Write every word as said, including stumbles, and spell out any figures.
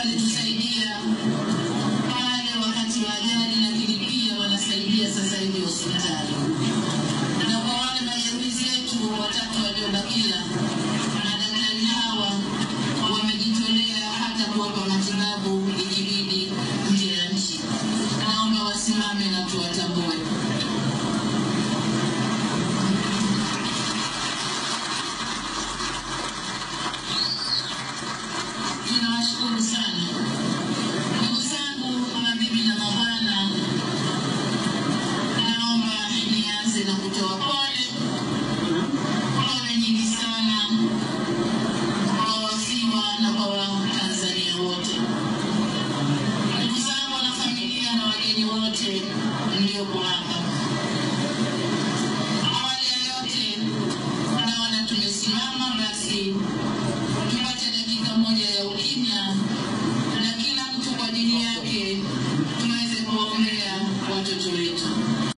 walitusaidia pale wakati wa ajali, lakini pia wanasaidia sasa hivi hospitali. Na kwa wale majeruhi zetu watatu waliobakia, madaktari hawa wamejitolea hata kuwapa matibabu ikibidi nje ya nchi. Naomba wasimame na tuwatambue. Tunawashukuru sana. Ndugu zangu, mabibi na mabwana, naomba nianze na kutoa pole. Pole nyingi sana kwa wasiwa na kwa Watanzania wote. Ndugu zangu na familia na wageni wote mliopo hapa. Awali ya yote, naona tumesimama, basi tupate dakika moja ya ukimya na kila mtu kwa ajili yake tuweze kuombea watoto wetu.